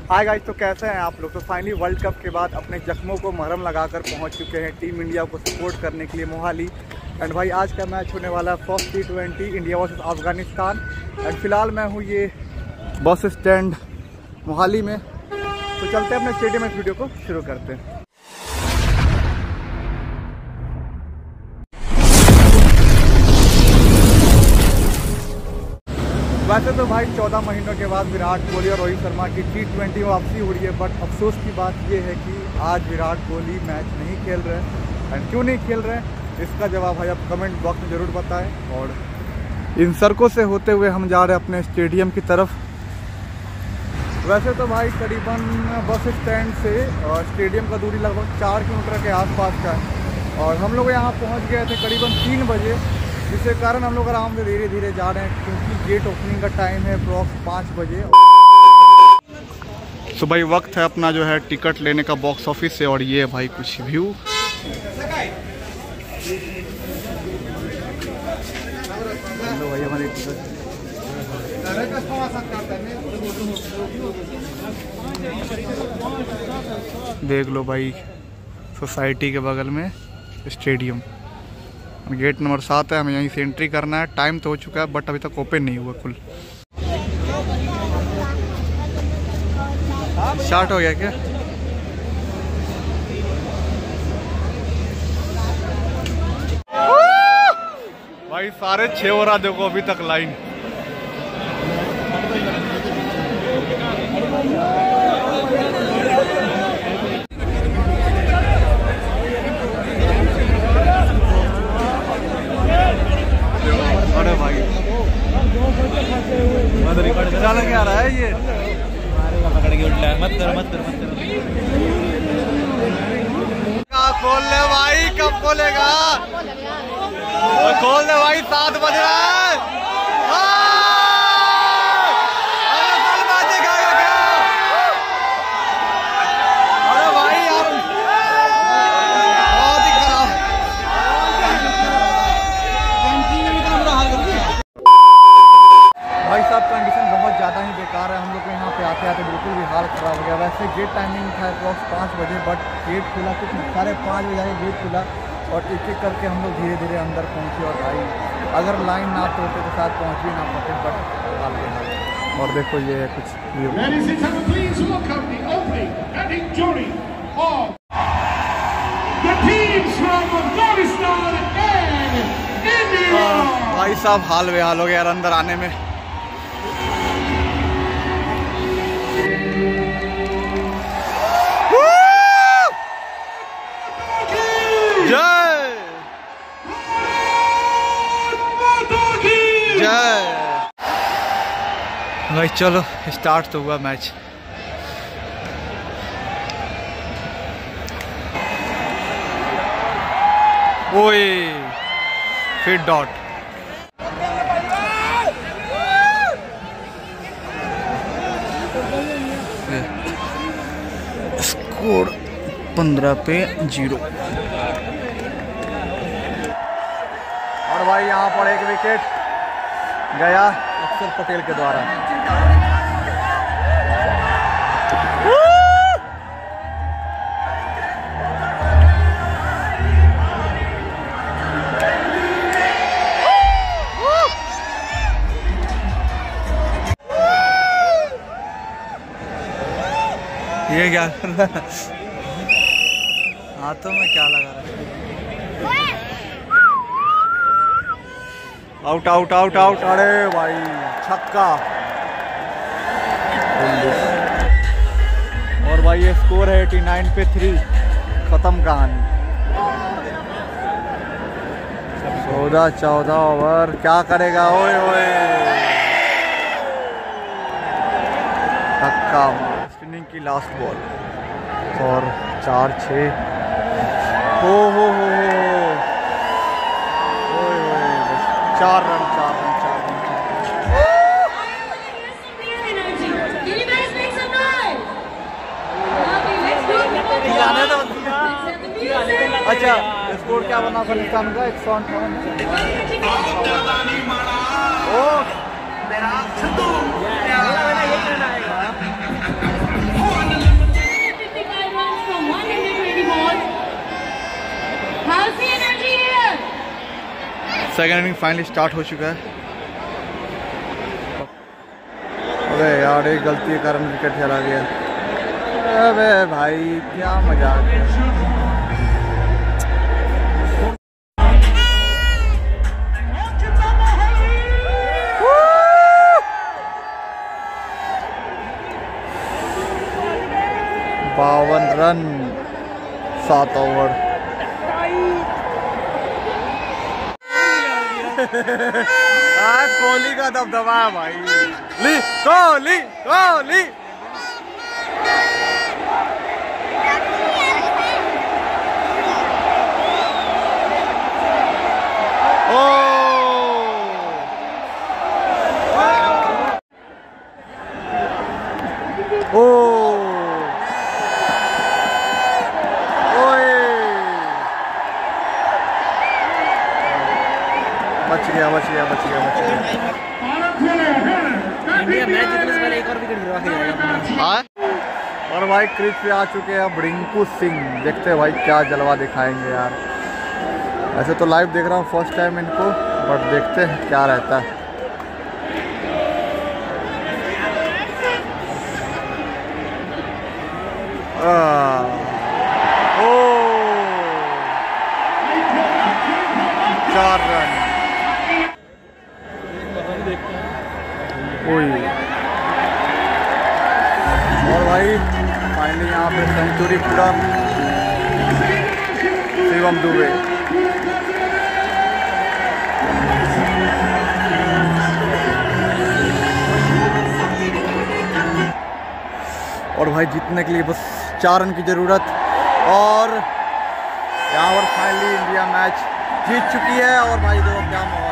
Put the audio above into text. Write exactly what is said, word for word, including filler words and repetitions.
Hi guys, तो कैसे हैं आप लोग। तो फाइनली वर्ल्ड कप के बाद अपने जख्मों को मरहम लगाकर पहुंच चुके हैं टीम इंडिया को सपोर्ट करने के लिए मोहाली। एंड भाई आज का मैच होने वाला है first T twenty India versus Afghanistan. And फिलहाल मैं हूं ये बस स्टैंड मोहाली में। तो चलते हैं अपने स्टेडियम में, इस वीडियो को शुरू करते हैं। वैसे तो भाई चौदह महीनों के बाद विराट कोहली और रोहित शर्मा की टी ट्वेंटी वापसी हो रही है, बट अफसोस की बात यह है कि आज विराट कोहली मैच नहीं खेल रहे हैं। एंड क्यों नहीं खेल रहे हैं इसका जवाब भाई आप कमेंट बॉक्स में ज़रूर बताएं। और इन सड़कों से होते हुए हम जा रहे हैं अपने स्टेडियम की तरफ। वैसे तो भाई करीबन बस स्टैंड से और स्टेडियम का दूरी लगभग चार किलोमीटर के आसपास का है। और हम लोग यहाँ पहुँच गए थे करीबन तीन बजे, जिसके कारण हम लोग आराम से धीरे धीरे जा रहे हैं, क्योंकि गेट ओपनिंग का टाइम है अप्रॉक्स पाँच बजे। तो भाई वक्त है अपना जो है टिकट लेने का बॉक्स ऑफिस से। और ये है भाई कुछ व्यू। भाई हमारे टिकट देख लो भाई, सोसाइटी के बगल में स्टेडियम, गेट नंबर सात है। हमें यहीं से एंट्री करना है। टाइम तो हो चुका है बट अभी तक ओपन नहीं हुआ। खुल स्टार्ट हो गया क्या? भाई सारे छह हो रहा, देखो अभी तक लाइन। अरे भाई चल क्या रहा है ये, पकड़ के उल्टा मत कर मत कर मत कर। खोल ले भाई, कब खोलेगा? खोल दे भाई, सात बज रहा है। अरे भाई यार बहुत ही खराब। भाई साहब कंडीशन बहुत ज़्यादा ही बेकार है। हम लोग को यहाँ पे आते आते बिल्कुल भी हाल खराब हो गया। वैसे गेट टाइमिंग था अप्रॉक्स पाँच बजे, बट गेट खुला कुछ साढ़े पाँच बजे जाके गेट खुला और एक एक करके हम लोग धीरे धीरे अंदर पहुँचे। और भाई अगर लाइन ना तोड़ते तो शायद पहुँच भी ना पाते, बट हाल के हाल। और देखो ये है कुछ भाई साहब हाल बेहाल हो गया यार अंदर आने में। जय जय भाई, चलो स्टार्ट तो हुआ मैच। ओए फिर डॉट। स्कोर पंद्रह पे जीरो। और भाई यहाँ पर एक विकेट गया अक्षर पटेल के द्वारा। ये क्या कर रहा है? हाथों में क्या लगा रहा है? Out out out out. अरे भाई छक्का। और भाई ये स्कोर है नवासी पे थ्री। खत्म कहानी। चौदह चौदह ओवर क्या करेगा? ओए ओए छक्का स्पिनिंग की लास्ट बॉल और चार छः। हो हो हो चार रन चार रन चार रन। अच्छा स्कोर क्या बना पाकिस्तान का? एक सौ अंठावन। Oh second innings finally start हो चुका है। अबे यार एक गलती के कारण विकेट चला गया। अबे भाई क्या मजाक है। बावन रन सात ओवर। कोहली का दबदबा है भाई। ली कोहली कोहली। ओ ओ बच गया बच गया बच गया बच गया। इंडिया मैच जीतने से पहले एक और विकेट गिरवा के जाएगा। हाँ और भाई क्रीज पे आ चुके हैं अब रिंकू सिंह। देखते हैं भाई क्या जलवा दिखाएंगे यार। ऐसे तो लाइव देख रहा हूँ फर्स्ट टाइम इनको, बट देखते हैं क्या रहता है। आ, ओ चार रन। और भाई फाइनली यहाँ पे सेंचुरी पूरा शिवम दुबे। और भाई जीतने के लिए बस चार रन की ज़रूरत। और यहाँ पर फाइनली इंडिया मैच जीत चुकी है। और भाई देखो क्या माहौल